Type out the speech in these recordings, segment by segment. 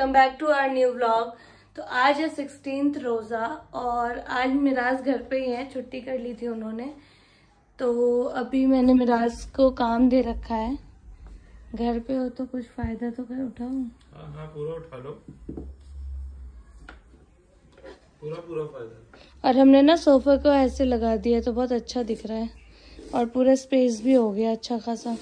Welcome back to our new vlog. तो आज है 16th रोज़ा और आज मिराज घर पे ही है, छुट्टी कर ली थी उन्होंने। तो अभी मैंने मिराज को काम दे रखा है, घर पे हो तो कुछ फायदा तो कर उठाओ। हाँ पूरा उठा लो, पूरा फायदा। और हमने ना सोफे को ऐसे लगा दिया तो बहुत अच्छा दिख रहा है और पूरा स्पेस भी हो गया अच्छा खासा।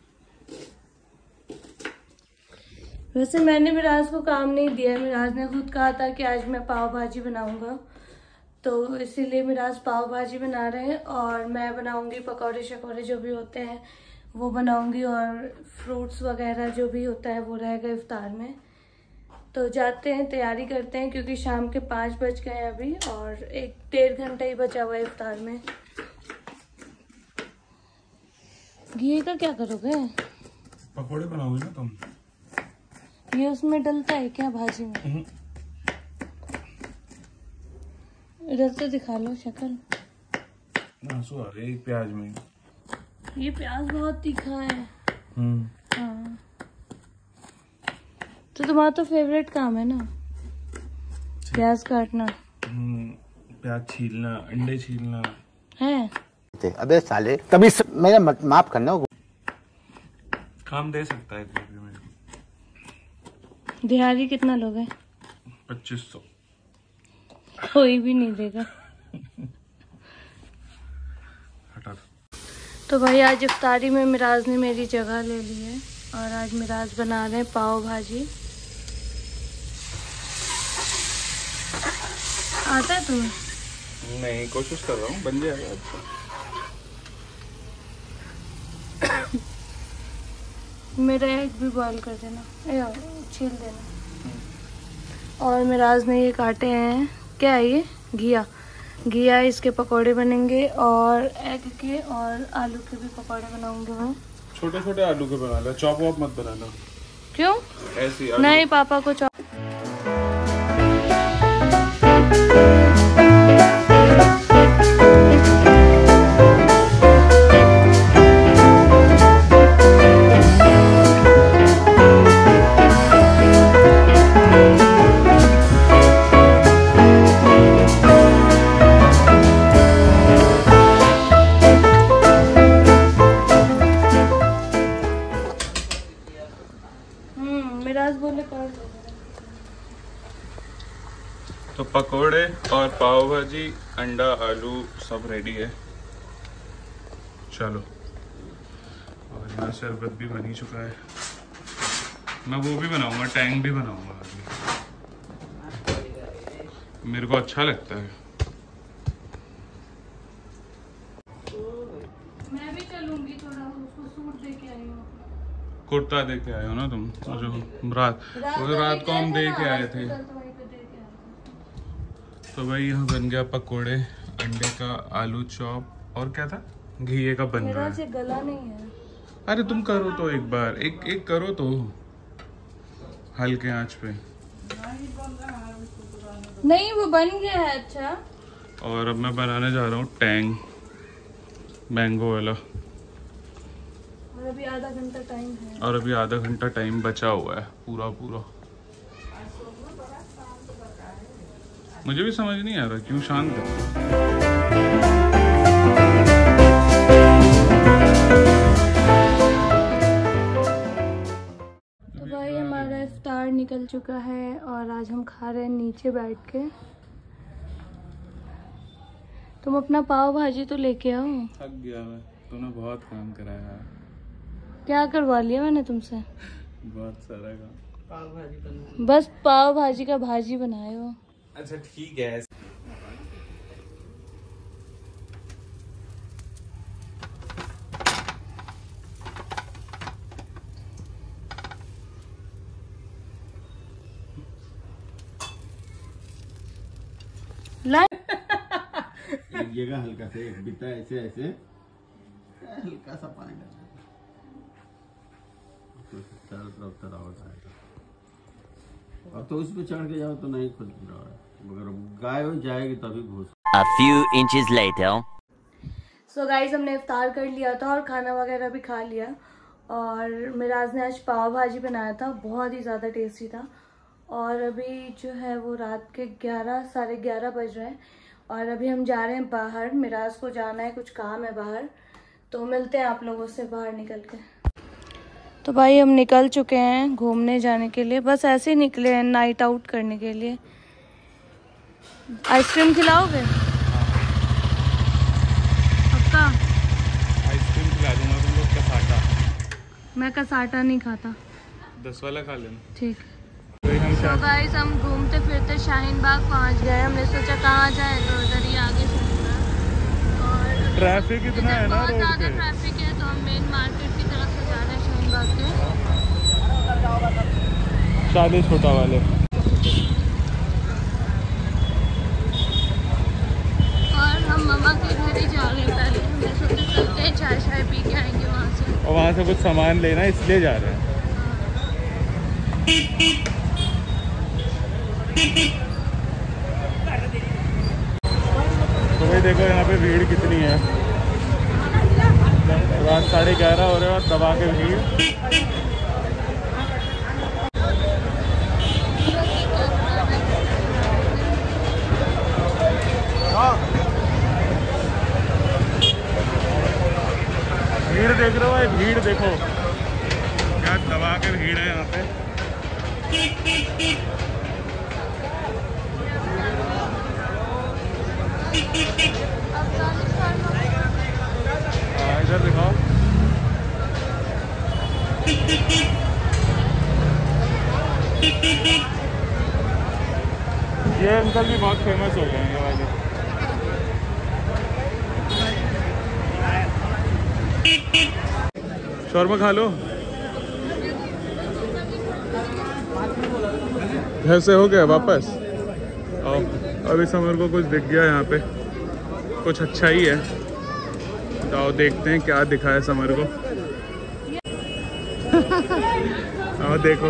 वैसे मैंने मिराज को काम नहीं दिया, मिराज ने खुद कहा था कि आज मैं पाव भाजी बनाऊंगा, तो इसीलिए मिराज पाव भाजी बना रहे हैं और मैं बनाऊंगी पकौड़े शकौड़े जो भी होते हैं वो बनाऊंगी, और फ्रूट्स वगैरह जो भी होता है वो रहेगा इफ्तार में। तो जाते हैं, तैयारी करते हैं क्योंकि शाम के 5 बज गए हैं अभी और 1-1.5 घंटा ही बचा हुआ है इफ्तार में। घी का क्या करोगे? पकौड़े बनाओगे ना तुम? ये उसमें डलता है क्या भाजी में? इधर से दिखा लो शक्ल। आंसू आ रहे एक प्याज में। ये प्याज बहुत तीखा है। हाँ, तो तुम्हारा तो फेवरेट काम है ना प्याज काटना, प्याज छीलना, अंडे छीलना है। अबे साले कभी मेरा माफ करना। काम दे सकता है कोई भी मेरे को। दिहाड़ी कितना लोगे? 2500। कोई भी नहीं देगा। हटा दो। तो भाई आज इफ्तारी में मिराज ने मेरी जगह ले ली है और आज मिराज बना रहे हैं पाव भाजी। आता है तुम्हें? नहीं, कोशिश कर रहा हूँ, बन जाएगा। मेरा एग भी बॉईल कर देना, छील देना। और मिराज ने ये काटे हैं, क्या है ये? घिया, इसके पकोड़े बनेंगे और एग के और आलू के भी पकोड़े बनाऊंगे मैं। छोटे छोटे आलू के बना लो, चॉप वॉप मत बनाना। क्यों? ऐसी नहीं, पापा को चॉप। मिराज बोले कर दो। तो पकोड़े और पाव भाजी, अंडा, आलू सब रेडी है। चलो, और यहाँ शरबत भी बन ही चुका है। मैं वो भी बनाऊंगा, टैंग भी बनाऊंगा आज, मेरे को अच्छा लगता है। मैं भी चलूंगी, थोड़ा उसको सूट दे के आई हूँ। कुर्ता दे के आए हो ना तुम? जो रात को हम दे के आए थे। तो भाई यहाँ बन गया पकोड़े, अंडे का, आलू चॉप और क्या था, घी का बन रहा है। गला नहीं है। अरे तुम करो तो एक बार, एक करो तो हल्के आंच पे। नहीं, वो बन गया है। अच्छा, और अब मैं बनाने जा रहा हूँ टैंग, मैंगो वाला। और अभी आधा घंटा टाइम है। और अभी आधा घंटा टाइम बचा हुआ है पूरा। मुझे भी समझ नहीं आ रहा क्यों शांत है। तो भाई हमारा इफ्तार निकल चुका है और आज हम खा रहे हैं नीचे बैठ के। तुम अपना पाव भाजी तो लेके आओ। थक गया मैं, तूने बहुत काम कराया। क्या करवा लिया मैंने तुमसे? बहुत सारा काम। पाव भाजी बस पाव भाजी का भाजी बनाए हो। अच्छा ठीक है। लीजिएगा हल्का से, एक बिता ऐसे हल्का सा पानी डाल, चारों तरफ तरावट आएगा। और तो उस पे चढ़ के जाओ तो नहीं खुद रहा है, मगर गाय हो जाएगी तभी घुस। A few inches later. So guys, हमने इफ्तार कर लिया था और खाना वगैरह भी खा लिया और मिराज ने आज पाव भाजी बनाया था, बहुत ही ज़्यादा टेस्टी था। और अभी जो है वो रात के 11 बज रहे हैं और अभी हम जा रहे हैं बाहर। मिराज को जाना है, कुछ काम है बाहर, तो मिलते हैं आप लोगों से बाहर निकल के। तो भाई हम निकल चुके हैं घूमने जाने के लिए, बस ऐसे ही निकले हैं नाइट आउट करने के लिए। आइसक्रीम खिलाओगे? पक्का? आइसक्रीम खिला दूंगा तुम लोग। कसाटा? मैं कसाटा नहीं खाता। 10 वाला खा लेना। ठीक। तो गाइस हम घूमते फिरते शाहीन बाग पहुंच गए। हमने सोचा कहाँ जाए तो उधर ही आगे से घूमा। और ट्रैफिक इतना है ना, बहुत ज़्यादा ट्रैफिक है, तो हम मेन मार्केट की तरफ से जा रहे हैं शाहीन बाग के। शादी छोटा वाले। और हम मम्मा के घर ही जा रहे हैं पहले। हमने सोचा चलते हैं, चाय शाय पी के आएंगे वहाँ से। और वहाँ से कुछ सामान लेना इसलिए जा रहे हैं। तो भाई देखो यहाँ पे भीड़ कितनी है। रात 11:30 हो रहे हैं और दबा के भीड़। भीड़ देख रहे हो भाई, भीड़ देखो क्या दबा के भीड़ है यहाँ पे। इधर दिखाओ। ये अंकल भी बहुत फेमस हो गए हैं ये वाले। शौरमा खा लो। घर से हो गया वापस? आओ, अभी समर को कुछ दिख गया यहाँ पे, कुछ अच्छा ही है। तो आओ देखते हैं क्या दिखा है समर को। आओ देखो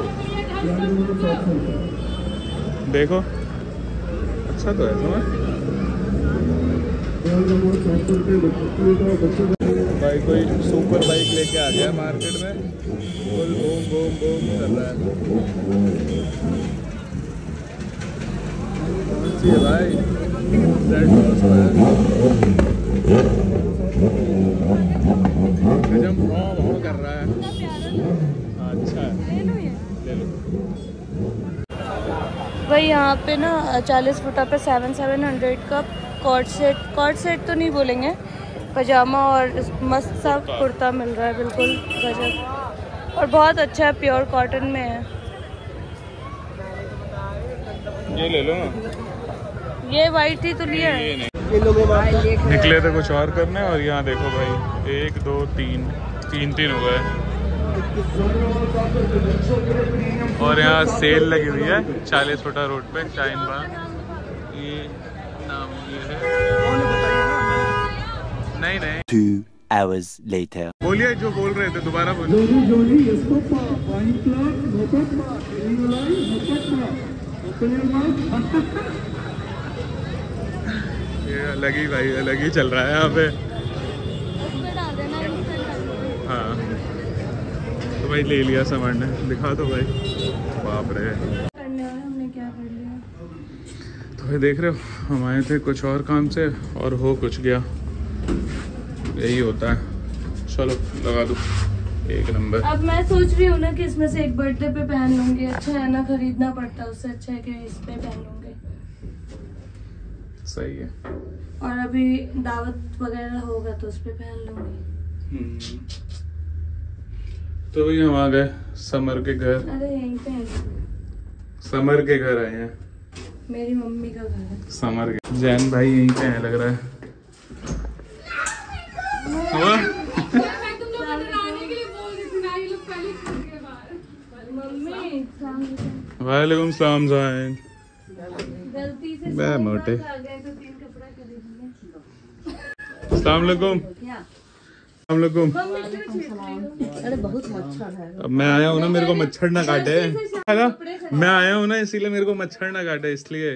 देखो, अच्छा तो है समर। भाई कोई सुपर बाइक लेके आ गया मार्केट में, फुल बूम बूम बूम कर रहा है। है भाई कर रहा है। अच्छा है, ले लो। भाई यहाँ पे ना 40 फुटा पे 700 का कॉर्ड सेट तो नहीं बोलेंगे, पजामा और मस्त सा कुर्ता मिल रहा है, बिल्कुल गजब। और बहुत अच्छा है, प्योर कॉटन में है। ये ले लो ना। ये वाइट ही तो लिया है। निकले थे कुछ और करने और यहाँ देखो भाई 1 2 3 3 हो गए। और यहाँ सेल लगी हुई है 40 फुटा रोड पे शाहीन बाग। ये नाम ये है। नहीं 2 hours later. बोलिए जो बोल रहे थे, दोबारा बोलिए। ये अलग ही भाई, अलग ही चल रहा है यहाँ पे। हाँ तो भाई ले लिया सामान ने, दिखा दो भाई। बाप रे, हमने क्या कर लिया। तो भाई देख रहे हो, हम आए थे कुछ और काम से और हो कुछ गया। यही होता है। चलो लगा दो, एक नंबर। अब मैं सोच रही हूँ ना कि इसमें से एक बर्थडे पे पहन लूंगी। अच्छा है ना, खरीदना पड़ता है, उससे अच्छा है कि इस पे पहन लूंगी। सही है। और अभी दावत वगैरह होगा तो उस पे पहन लूंगी। तो भाई हम आ गए समर के घर। अरे यहीं पे है। समर के घर आए हैं, मेरी मम्मी का घर है। समर के। जैन भाई यहीं पे है लग रहा है। वालेकुम सलाम जैन। गलती से मैं मोटे। आ गए तो 3 कपड़ा खरीद लिए। अस्सलाम वालेकुम। अरे बहुत मच्छर है। अब मैं आया हूँ ना, मेरे को मच्छर ना काटे है ना। मैं आया हूँ ना इसीलिए मेरे को मच्छर ना काटे, इसलिए।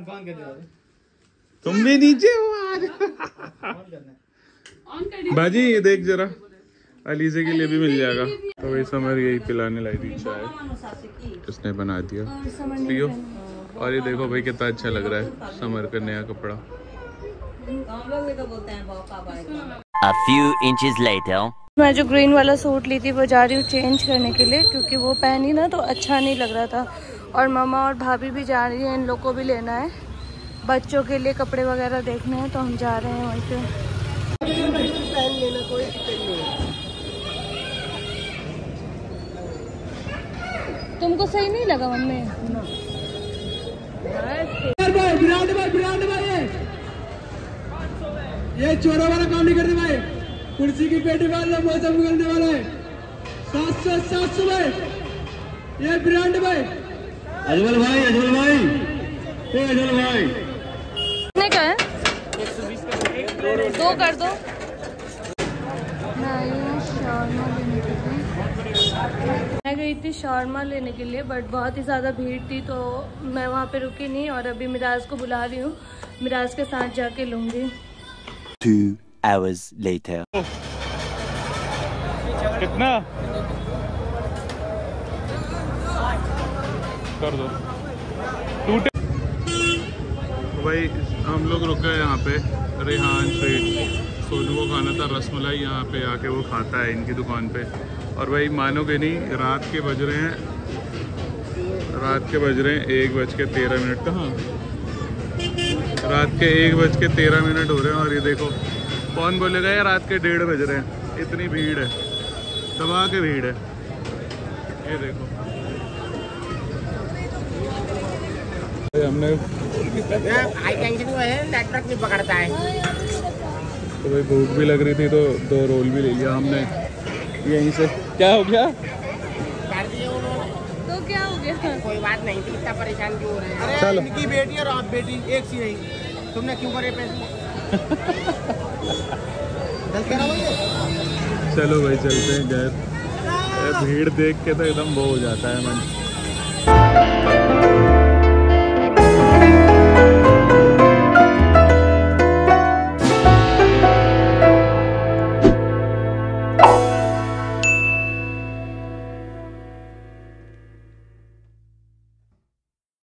तुम भी नीचे हो आज। बाजी ये देख जरा, अलीजे के लिए भी मिल जाएगा। तो वही समर यही पिलाने लाई थी चाय, इसने बना दिया, पियो। और ये देखो भाई कितना अच्छा लग रहा है समर का नया कपड़ा। A few inches later. मैं जो ग्रीन वाला सूट ली थी वो जा रही हूँ चेंज करने के लिए, क्योंकि वो पहनी ना तो अच्छा नहीं लग रहा था। और मामा और भाभी भी जा रही हैं, इन लोग को भी लेना है, बच्चों के लिए कपड़े वगैरह देखने हैं, तो हम जा रहे हैं वहीं पे। तुमको सही नहीं लगा मम्मी? ये चोरों वाला काम नहीं करते भाई, कुर्सी की पेटी वाल लो, मौसम निकलने वाला है। 700 भाई, ये ब्रांड भाई। अजमल भाई, अजमल भाई, अजमल भाई कितने का है? 2 कर दो। मैं गई थी शॉर्मा लेने के लिए, बट बहुत ही ज़्यादा भीड़ थी तो मैं वहाँ पे रुकी नहीं, और अभी मिराज को बुला रही हूँ, मिराज के साथ जाके लूँगी। 2 hours later. कितना कर दो टूटे। भाई हम लोग रुक गए यहाँ पे रेहान स्वीट। सोनू को खाना था रसमलाई, यहाँ पे आके वो खाता है इनकी दुकान पे। और भाई मानोगे नहीं, रात के बज रहे हैं 1:13। कहाँ रात के 1:13 हो रहे हैं। और ये देखो कौन बोलेगा यार रात के 1:30 बज रहे हैं, इतनी भीड़ है, दबा के भीड़ है। ये देखो हमने नेटवर्क नहीं पकड़ता है। तो भाई भूख भी लग रही थी तो 2 रोल भी ले लिया हमने यहीं से। क्या हो गया? तो क्या हो गया? कोई बात नहीं थी, इतना परेशान क्यों हो रहे हैं? अरे चलो। इनकी बेटी और आप बेटी एक सी नहीं, तुमने क्यों करे पैसे? चलो भाई चलते हैं घर। भीड़ देख के तो एकदम वो हो जाता है मन।